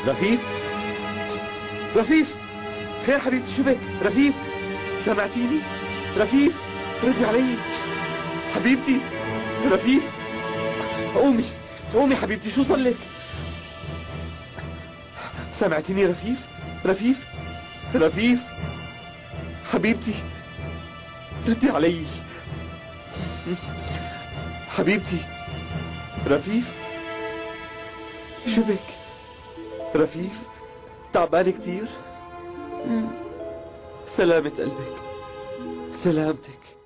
رفيف؟ رفيف، خير حبيبتي، شو بك؟ رفيف، سمعتيني؟ رفيف، ردي علي حبيبتي. رفيف، قومي قومي حبيبتي، شو صار لك؟ سمعتيني رفيف؟ رفيف، رفيف حبيبتي، ردي علي حبيبتي. رفيف، شو بك؟ رفيف، تعبانة كتير؟ سلامة قلبك، سلامتك.